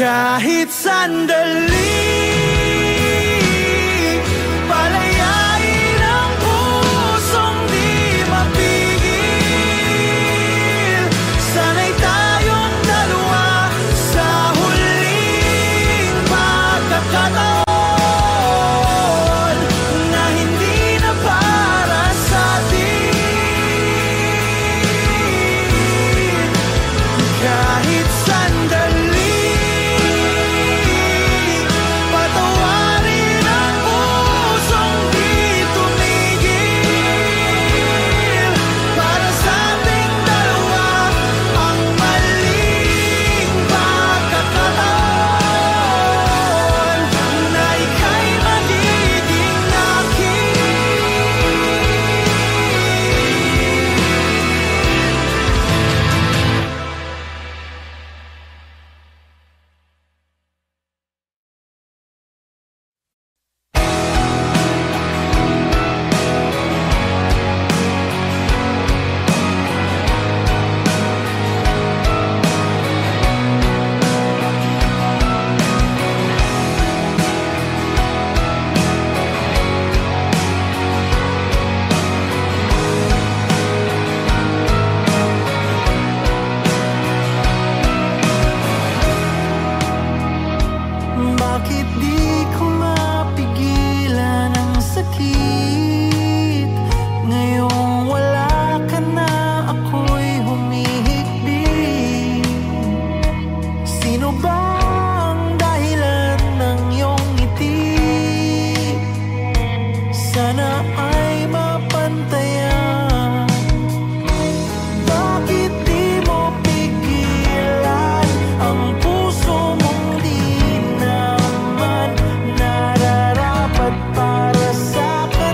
Kahit sandali, palayain ang pusong di mapigil. Sana'y tayong dalawa sa huling pagkakataon na hindi na para sa atin. Kahit sandali, bakit di ko mapigilan ang sakit? Ngayong wala ka na, ako'y humihikbi. Sino ba ang dahilan ng iyong ngiti? Sana ay mapantayan. Bakit di mo pigilan ang puso mong di naman nararapat para sa akin?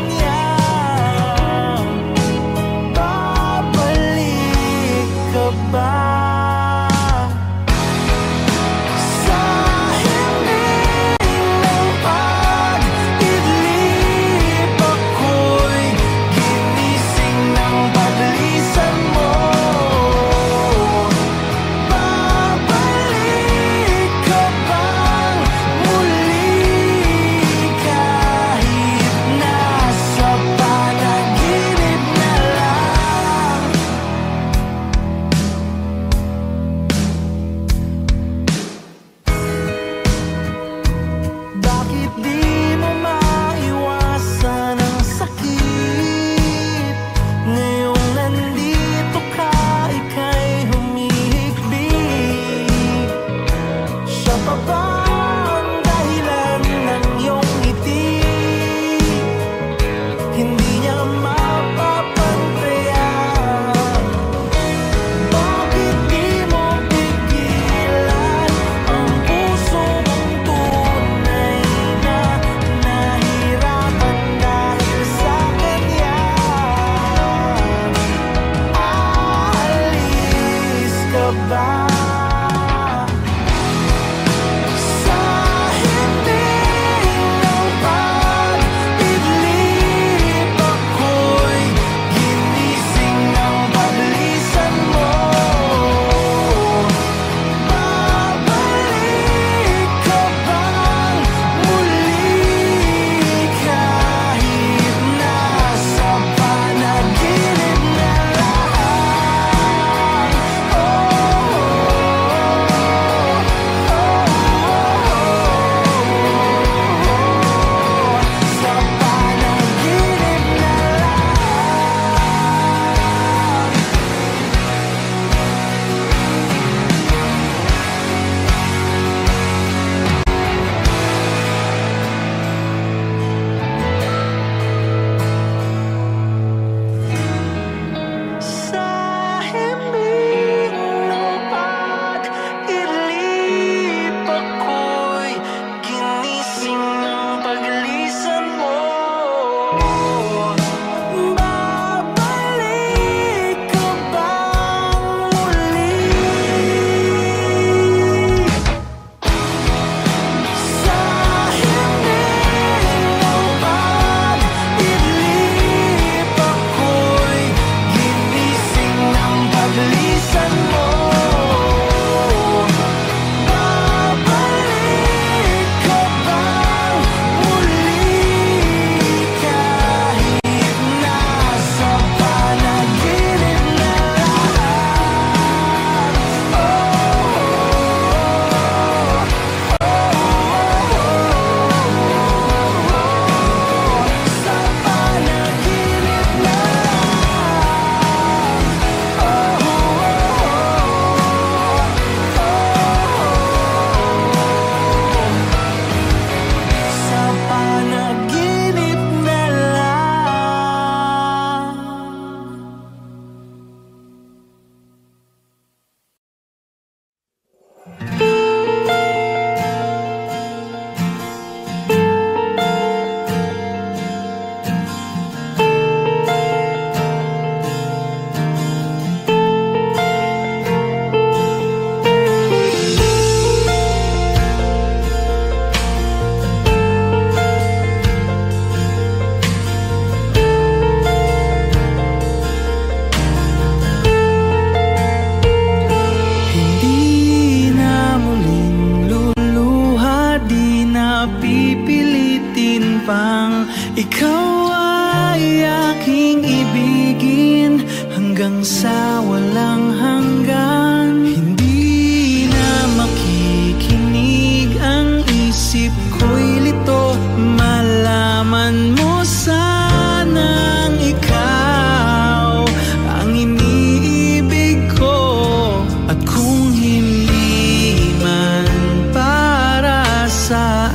ikaw ay aking ibigin hanggang sa walang hanggan. Hindi na makikinig ang isip ko'y lito. Malaman mo sanang ikaw ang iniibig ko. At kung hindi man para sa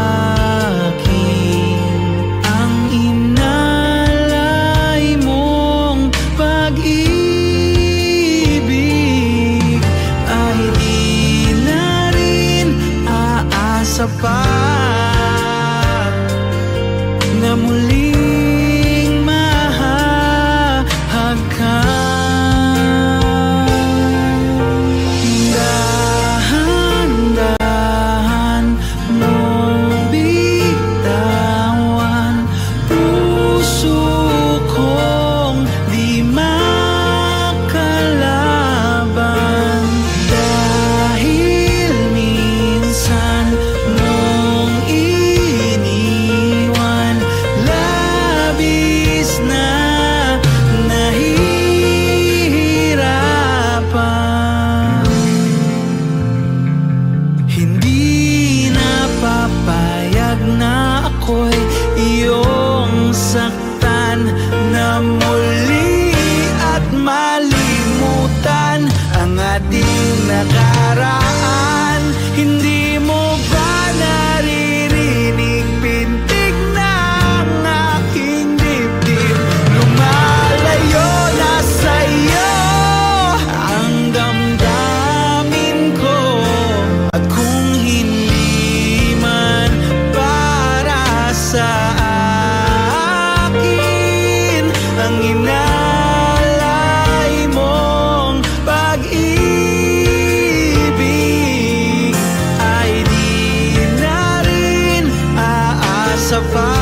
akin ang inalay mong pag-ibig, ay di na rin aasa pa na muling mahahag ka. Dahan-dahan mong bitawan puso kong di makalaban. Dahil minsan mong iniwan, labis na nahihirapan. Hindi na papayag na ako'y iyong saktan, na muli at malimutan ang ating nakaraan. Hindi mo ba naririnig pintig ng aking dibdib? Lumalayo na sa'yo ang damdamin ko. At kung hindi man para sa akin ang inalay mong pag-ibig, ay di na rin aasa pa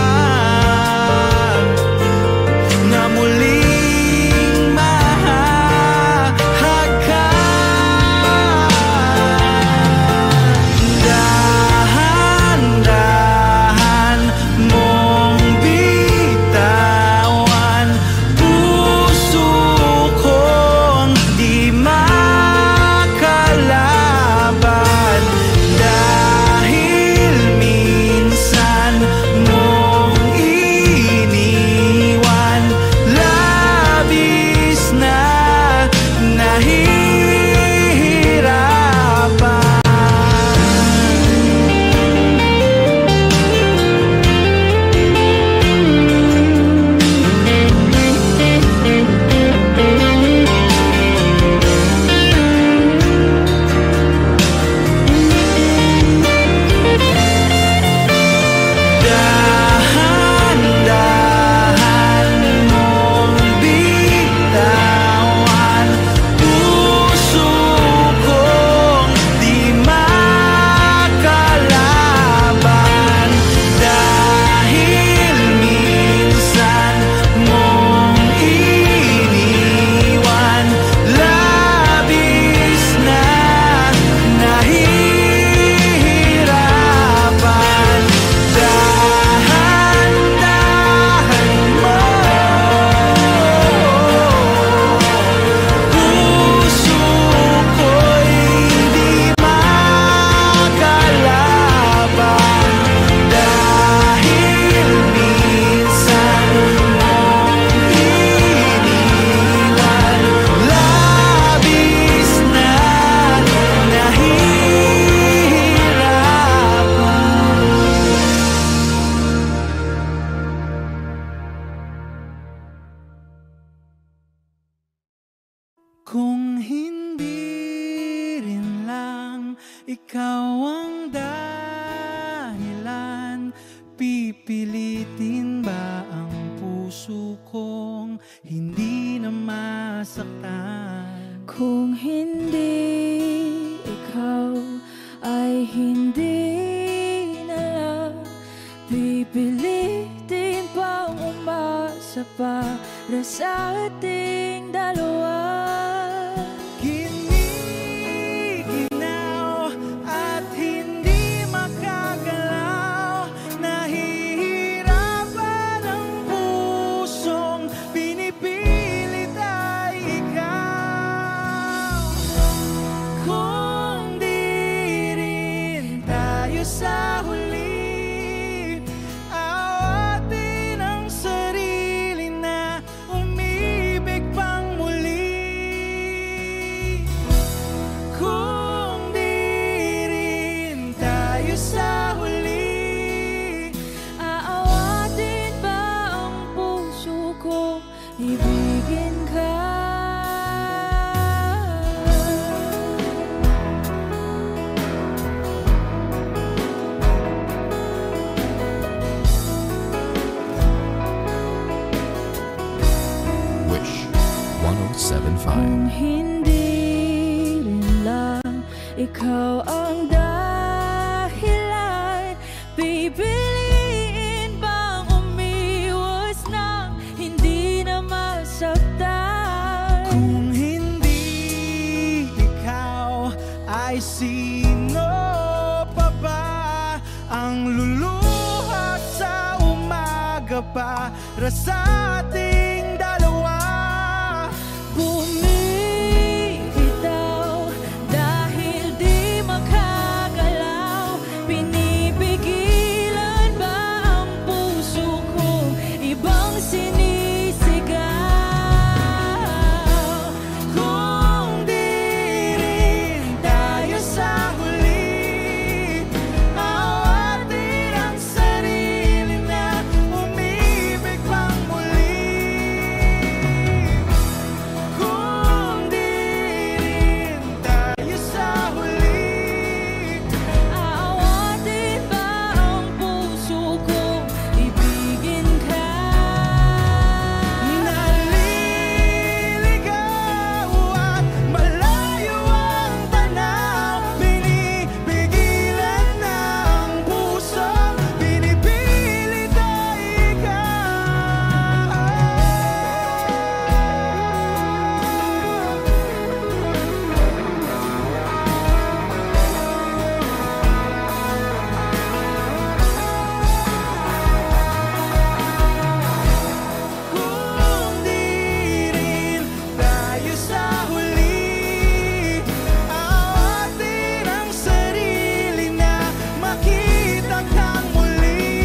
na muling mahahag ka. Dahan-dahan mong bitawan puso kong di makalaban. Dahil minsan mong iniwan, labis na nahihirapan. Dahan-dahan mong bitawan puso kong di makalaban. Dahil minsan mong iniwan, labis na nahihirapan. Dahan-dahan mo puso ko'y di makalaban. Dahil minsan mong iniwan, labis na nahihirapan. Kung hindi rin lang ikaw ang dahilan, pipilitin ba ang puso kong hindi na masaktan? Kung hindi ikaw ay hindi na lang, pipilitin pang umasa para sa ating dalawa. Giniginaw at hindi makagalaw, nahihirapan ang Kung hindi rin lang ikaw ang dahilan, pipiliin bang umiwas nang hindi na masaktan? Kung hindi ikaw, ay sino pa ba ang luluha sa umaga para sa ating dalawa? Bumibitaw dahil di makagalaw, pinipigilan ba ang puso ko ibang sinisigaw? Kung di rin tayo sa huli, awatin ang sarili na umibig pang muli. Kung di rin tayo sa huli, Aawatin ba ang puso ko ibigin ka? naliligaw at malayo ang tanaw, binibigilan ng puso, binipilit ay ikaw. Kung di rin tayo sa huli, awatin ang sarili na makita kang muli.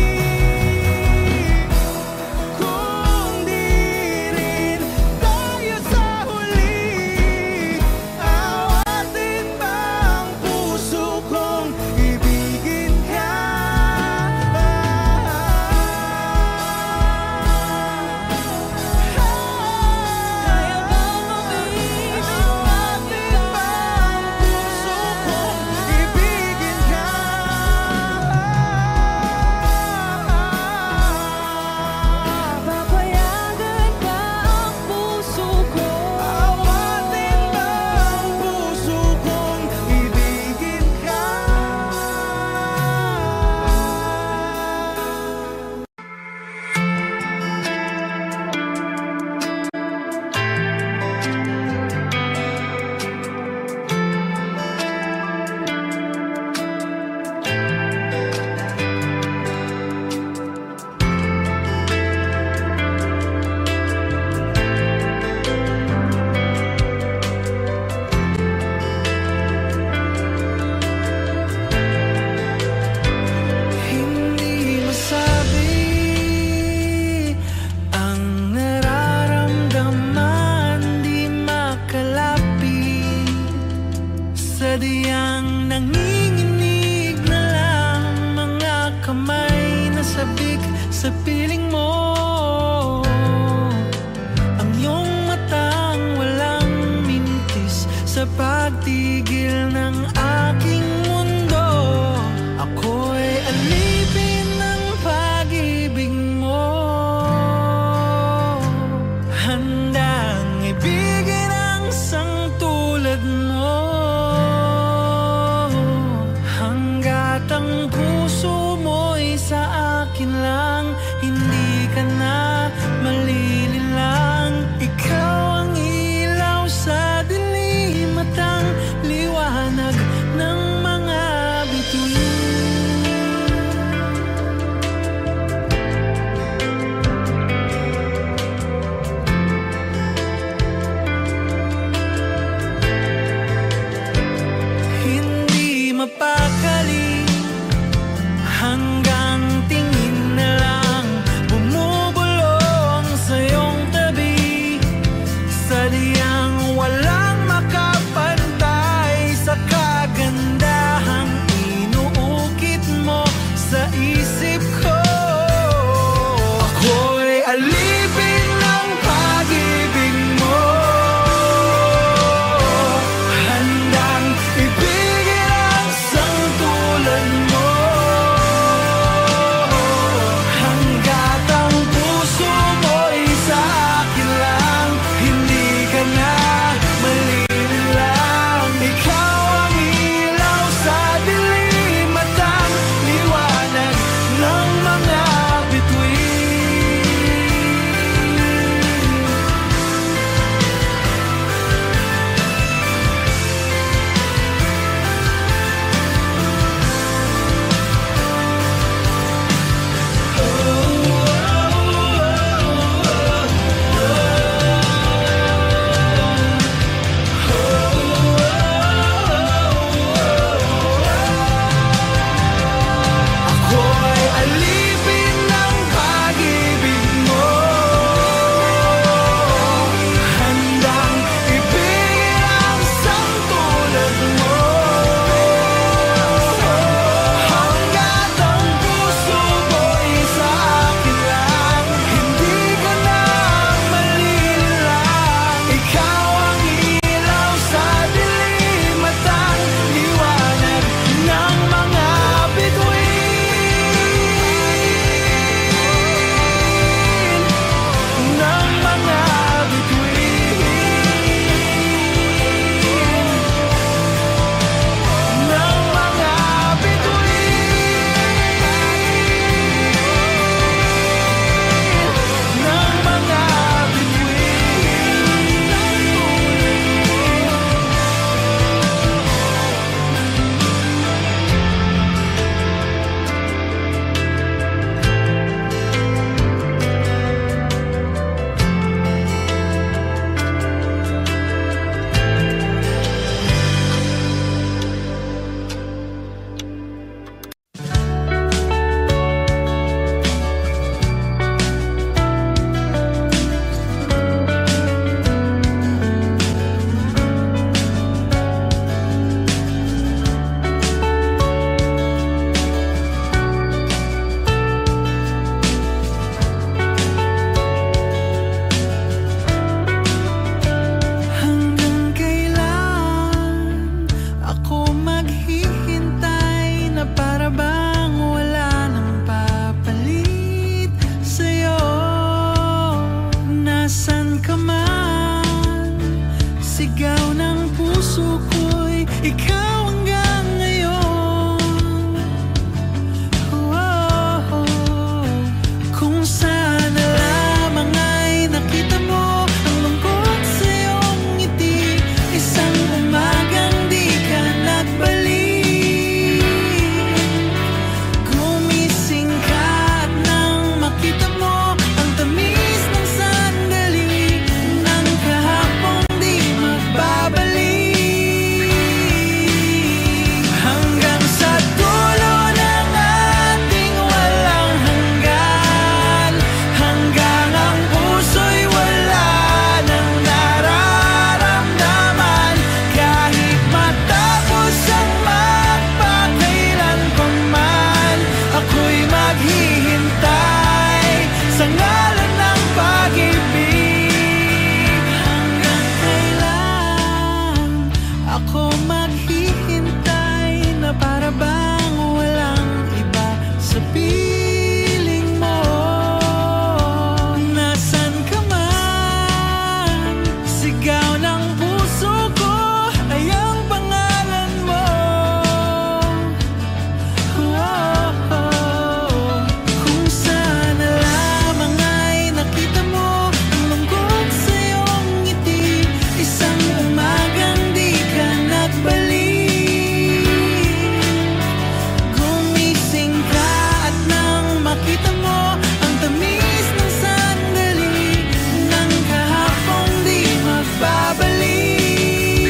Kung di rin tayo sa huli, awatin ba ang puso kong ibigin ka? Kaya bang umibig Awatin ba ang puso kong ibigin ka? Papayagan ba ang puso ko? Awatin ba ang puso kong ibigin ka? Hindi masabi ang nararamdaman, di makalapit, sadyang nanginginig na lang mga kamay na sabik sa piling mo. Ang iyong matang walang mintis sa pagtigil ng aking mundo. Ako'y alipin ng pag-ibig mo, handang ibigin ang sangtulad mo. Hanggat ang puso mo'y sa akin lang, hindi ka na malililang. Ikaw ang ilaw sa dilim at ang liwanag ikaw hanggang ngayon. Kung sana lamang ay nakita mo ang lungkot sa iyong ngiti, isang umagang di ka nagbalik. Gumising ka at nang makita mo ang tamis ng sandali ng kahapong di magbabalik. Hanggang sa dulo ng ating walang hanggan, hanggang ang puso'y wala nang nararamdaman. Kahit matapos ang magpakailan pa man, ako'y maghihintay sa ngalan ng pag-ibig. Hanggang kailan ako maghihintay na para bang walang iba sa piling mo? Nasaan ka man? Sigaw ng puso ko ay ang pangalan mo. Kung sana lamang ay nakita mo ang lungkot sa iyong ngiti, isang umagang di ka nagbalik. Gumising ka at nang makita mo ang tamis ng sandali ng kahapong di magbabalik.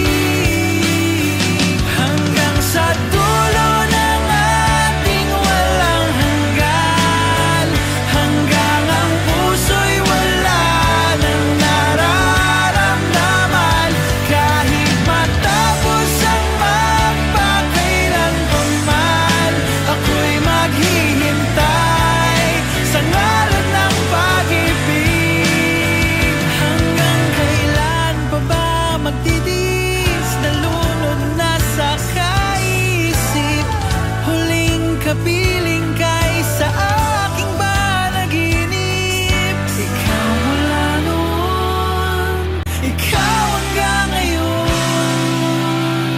Hanggang sa dulo ng ating walang hanggan, hanggang ang puso'y wala nang nararamdaman. Kahit matapos ang magpakailan pa man, ako'y maghihintay sa ngalan ng pag-ibig. Hanggang kailan pa ba magtitiis na lunod na sa kaisip? Huling kapiling kay sa aking panaginip. Ikaw mula noon, ikaw hanggang ngayon.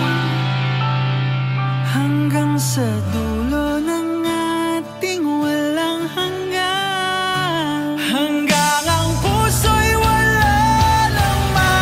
Hanggang sa dulo ng ating walang hanggan, hanggang ang puso'y wala nang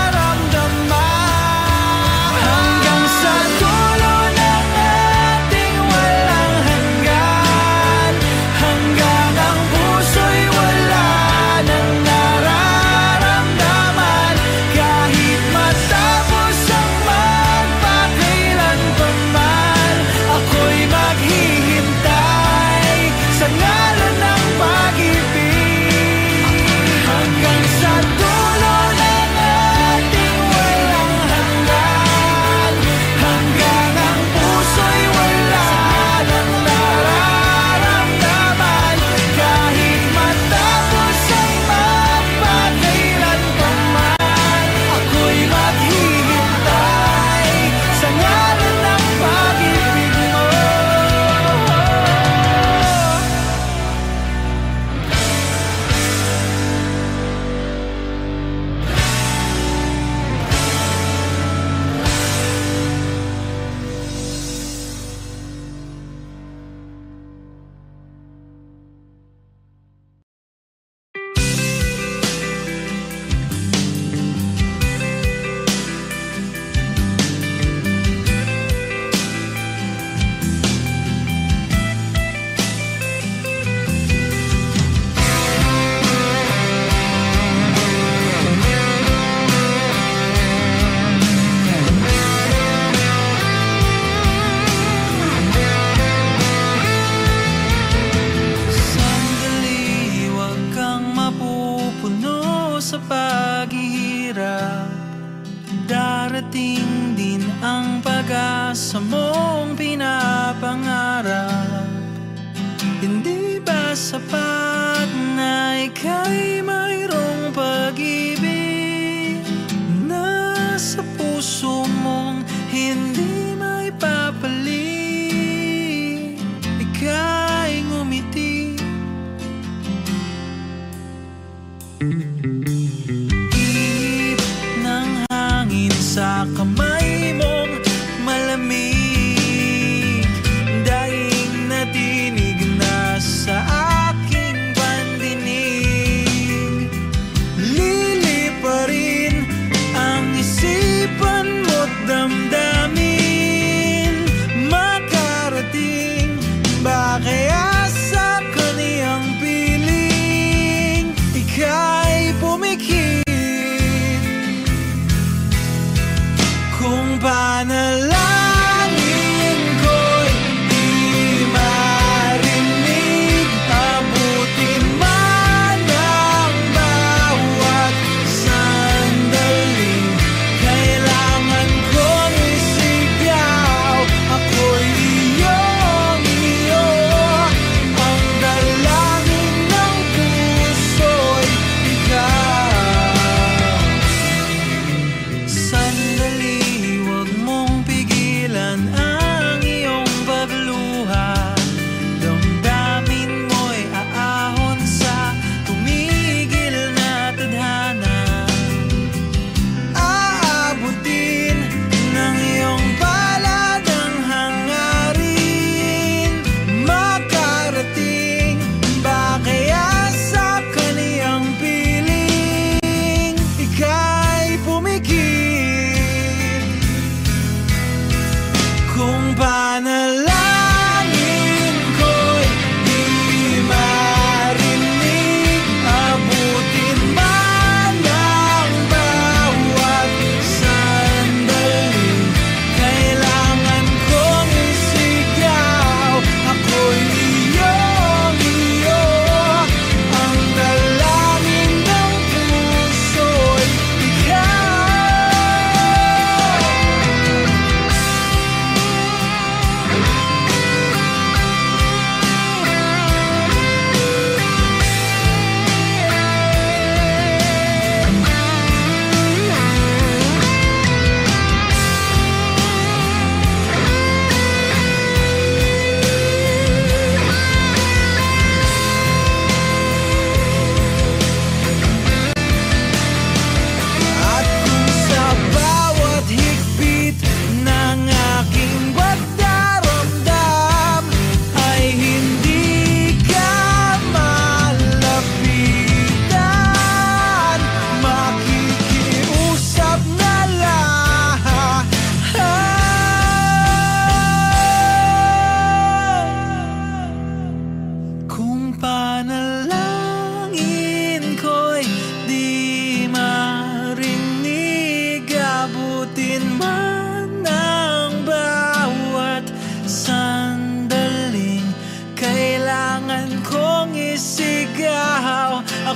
maramdaman. Hanggang sa dulo ng ating walang hanggan, hanggang ang puso'y wala nang nararamdaman. Kahit matapos ang magpakailan pa man, ako'y maghihintay sa ngalan ng pag-ibig. Hanggang sa dulo ng ating walang hanggan, hanggang ang puso'y wala nang nararamdaman. Kahit matapos ang magpakailan pa man, ako'y maghihintay sa ngalan ng pag-ibig mo. Sandali, huwag kang mapupuno sa paghihirap. Darating din ang pag-asa mong pinapangarap. Hindi ba sapat na ika'y mayroong pag-ibig na sa puso mong hindi may papalit? Ika'y ngumiti, ihip ng hangin sa kamay mong malamig.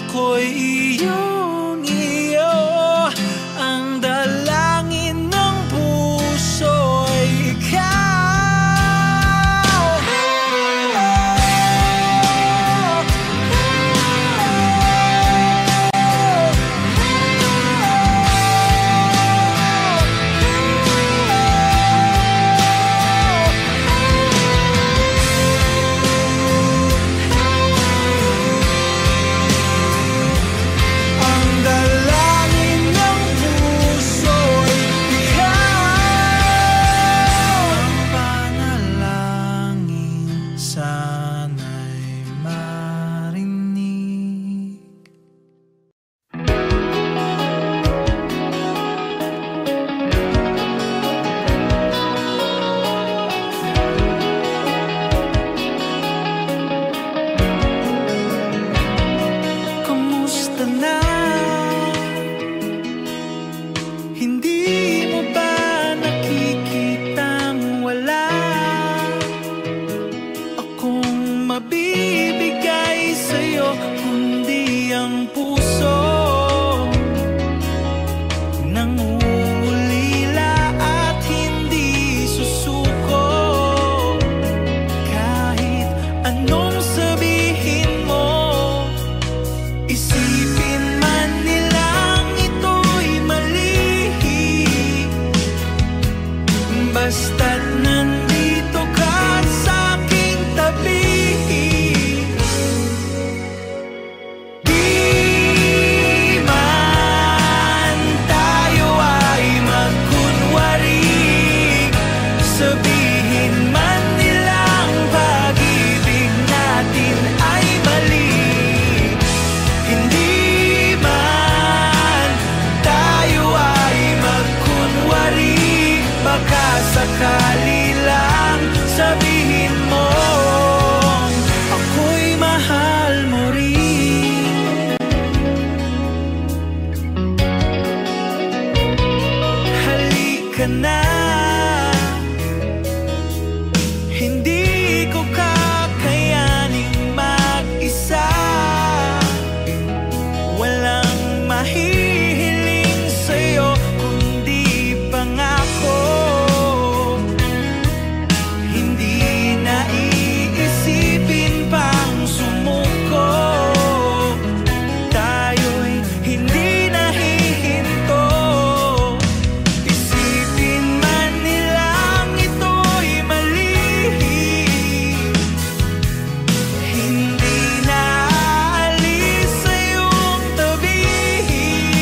ako'y iyong-iyo. Ang dalangin ng puso'y ikaw. Basta't nandito ka sa aking tabi, di man tayo ay magkunwari, sabihin man nilang pag-ibig natin ay mali. Hindi man tayo ay magkunwari, baka sakali lang sabihin mo ako'y mahal mo rin. Halika na, hindi ko kakayaning mag-isa. Walang mahihiling sa'yo kundi pangako. Hindi na iisipin pang sumuko, tayo'y hindi nahihinto. Isipin man nilang ito'y mali, hindi na aalis sa iyong tabi.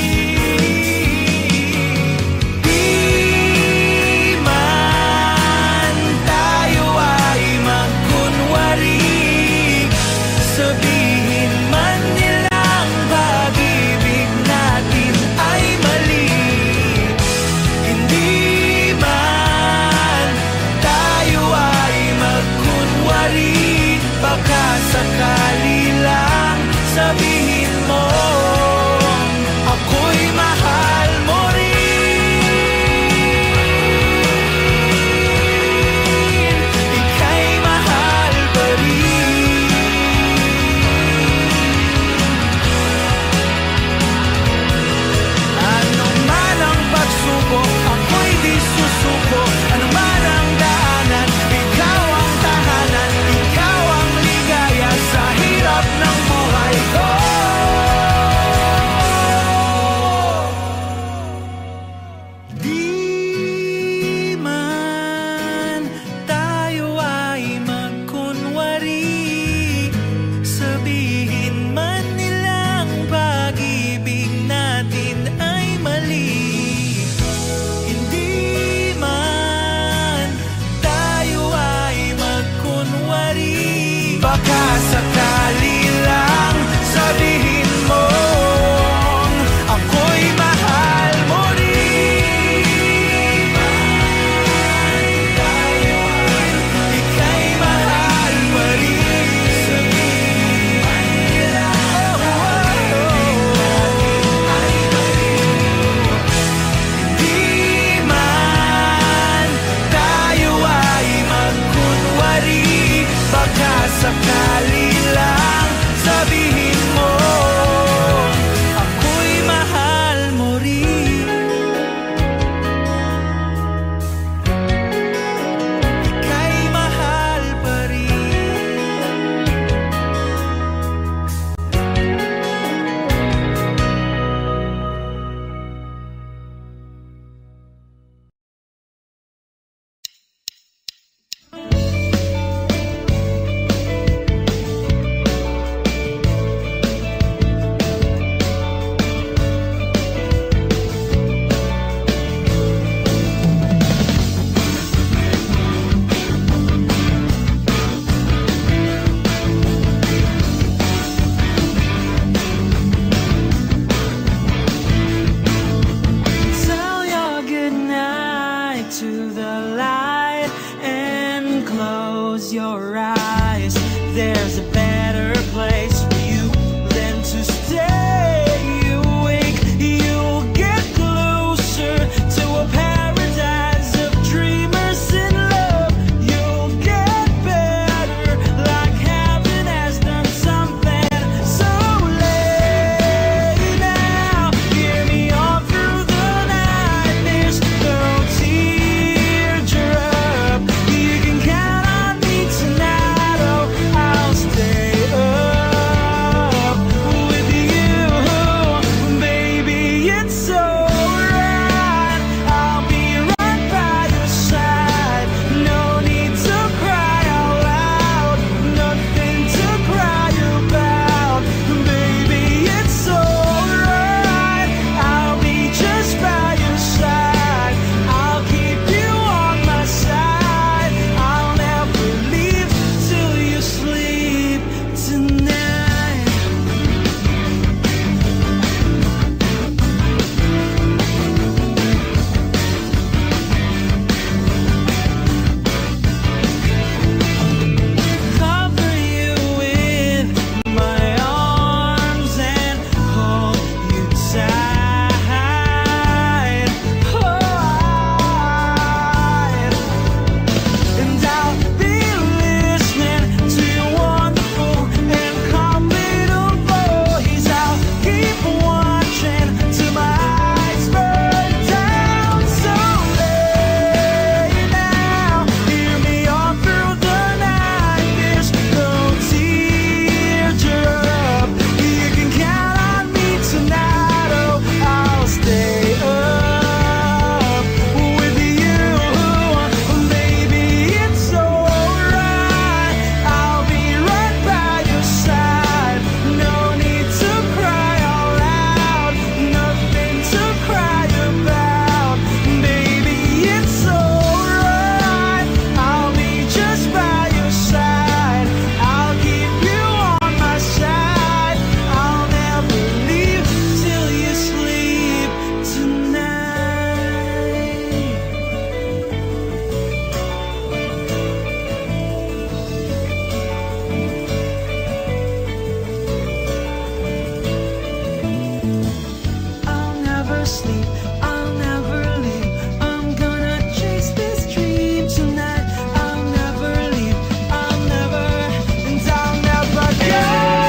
sleep. I'll never leave. I'm gonna chase this dream tonight. I'll never leave. I'll never, and I'll never go.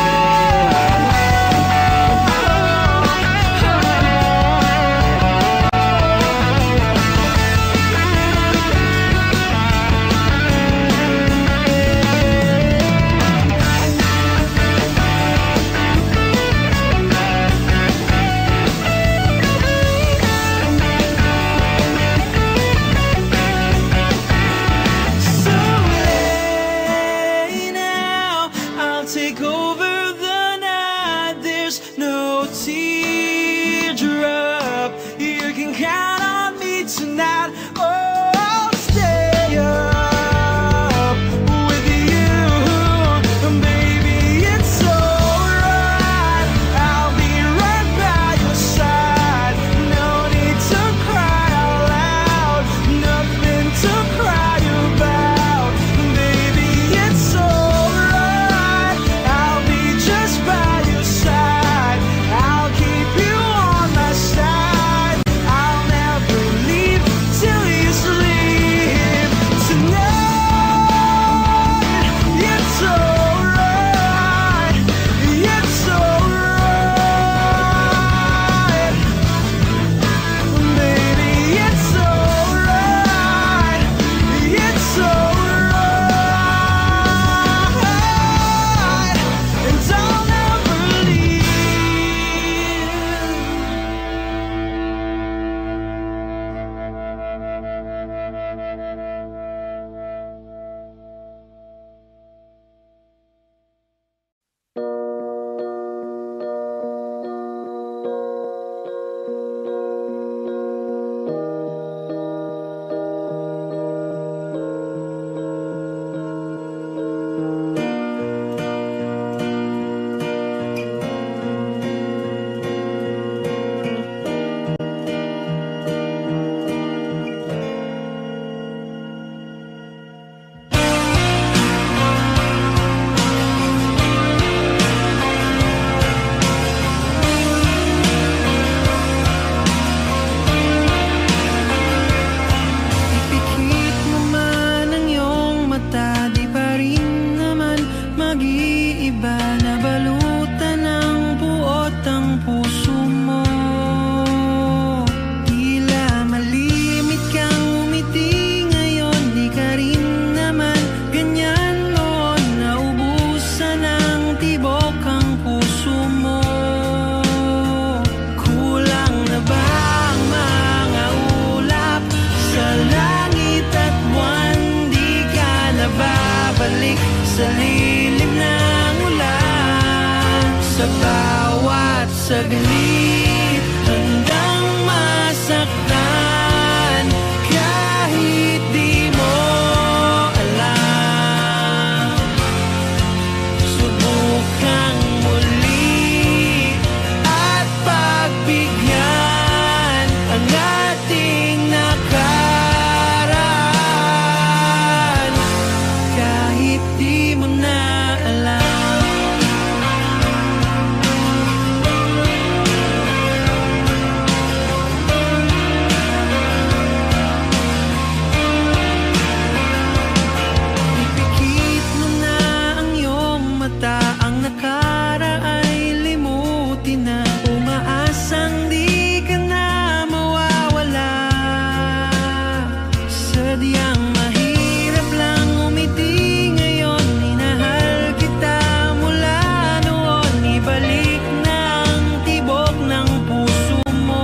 Take over the night. There's no teardrop. You can count on me tonight. Oh, I'll stay up with you, baby. It's alright. I'll be right by your side. No need to cry out loud. Nothing to cry about, baby. It's alright. I'll be just by your side. I'll keep you on my side. I'll never leave till you sleep tonight. It's alright. It's alright, baby. It's alright. It's alright, and I'll never leave. Ipikit mo man ang iyong mata, di pa rin naman mag-iiba. Nabalutan ng buot ang puso mo. Tila malimit kang umiti ngayon, di ka rin naman ganyan noon. Naubusan ng tibok ang puso mo. Kulang na ba ang mga ulap sa langit at buwan? Di ka na babalik sa lilim ng ulan. Sa bawat saglit handang masaktan, kahit di mo alam. Subukang muli at pagbigyan ang ating nakaraan, kahit di mo na alam. Ipikit mo na ang iyong mata, ang nakaraan ay limutin na. Umaasang di ka na mawawala. Sadyang mahirap lang umiti ngayon. Minahal kita mula noon. Ibalik na ang tibok ng puso mo.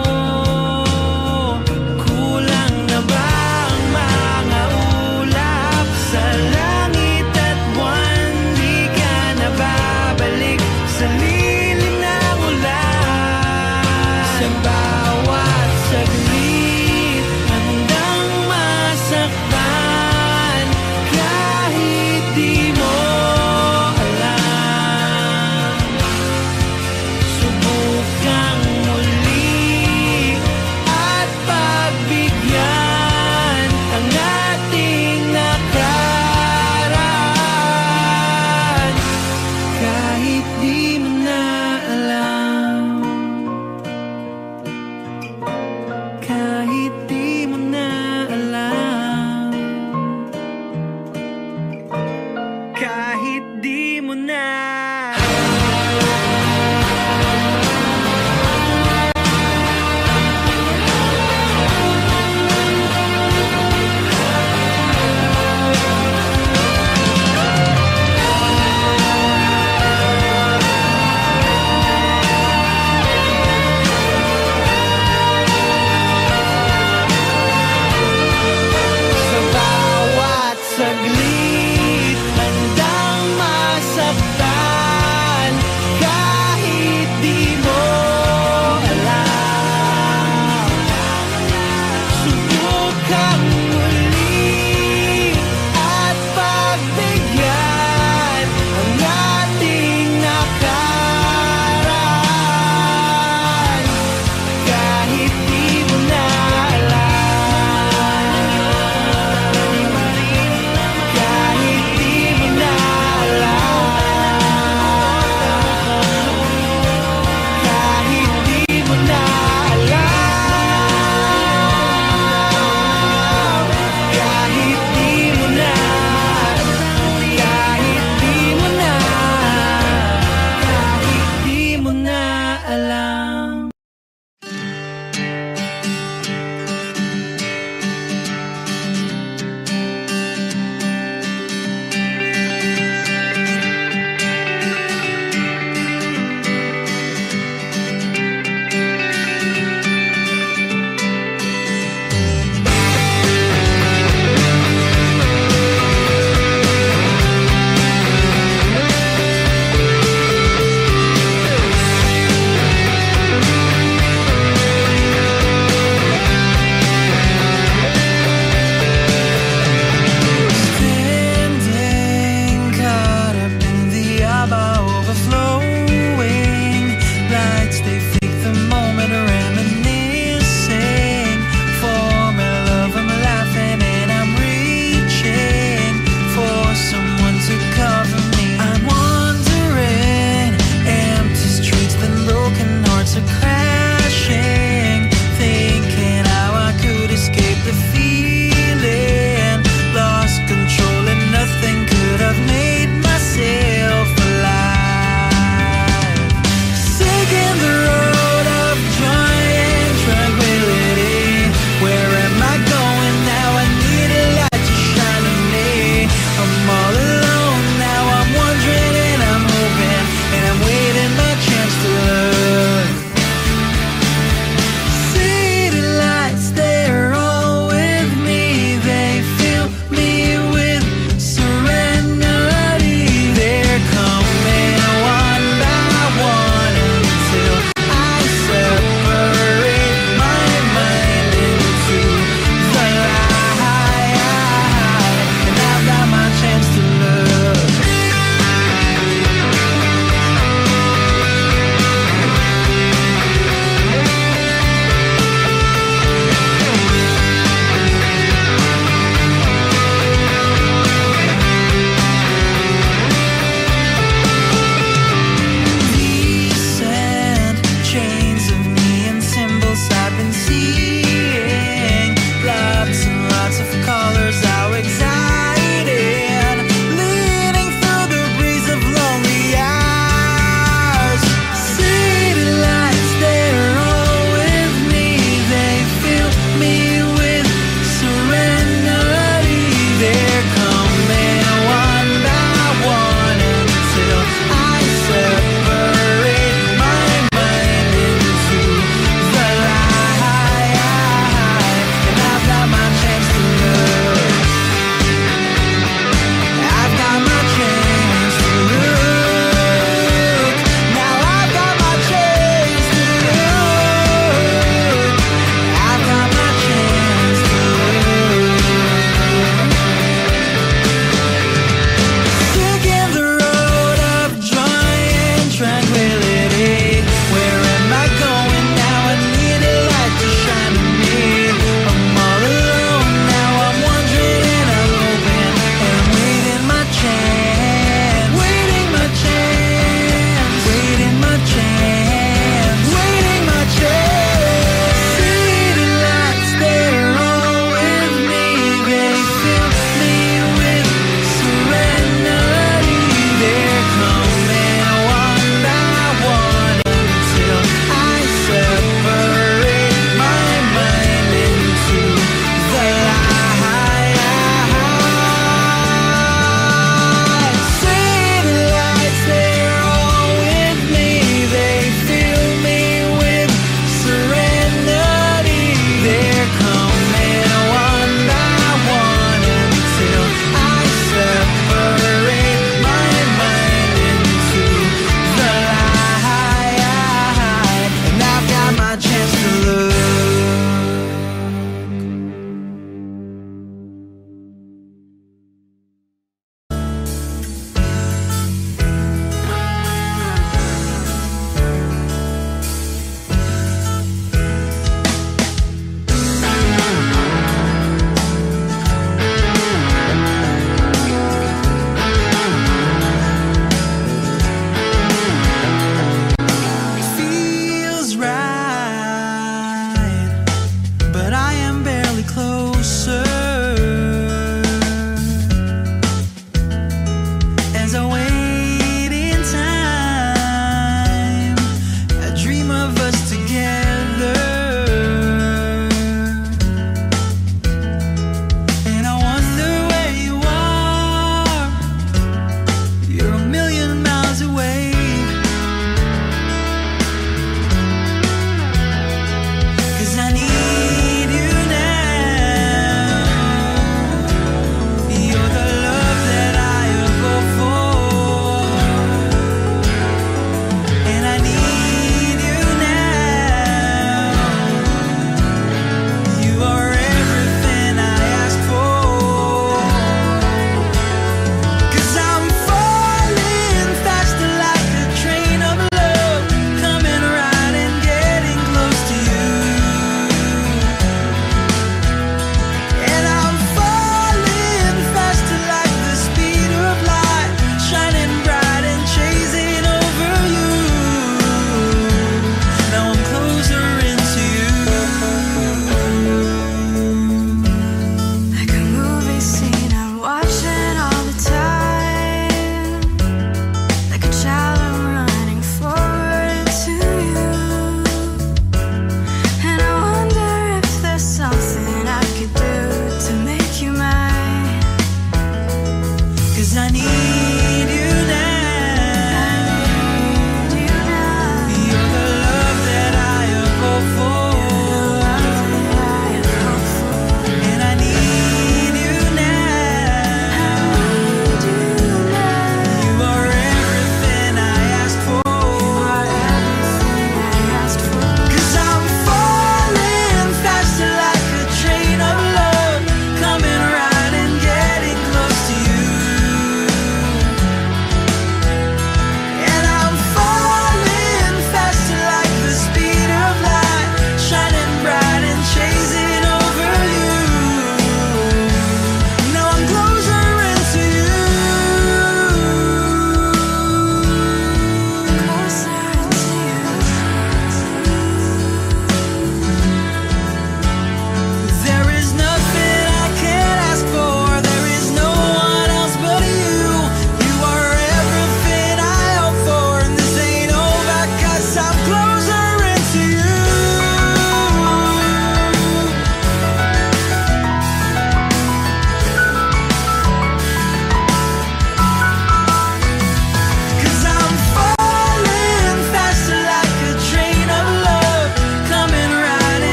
Kulang na ba ang mga ulap sa langit at buwan? Di ka na babalik sa lilim ng ulan. Sa bawat saglit handang masaktan, kahit di mo alam. Subukang muli at pagbigyan ang ating nakaraan, kahit di mo na alam.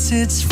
it's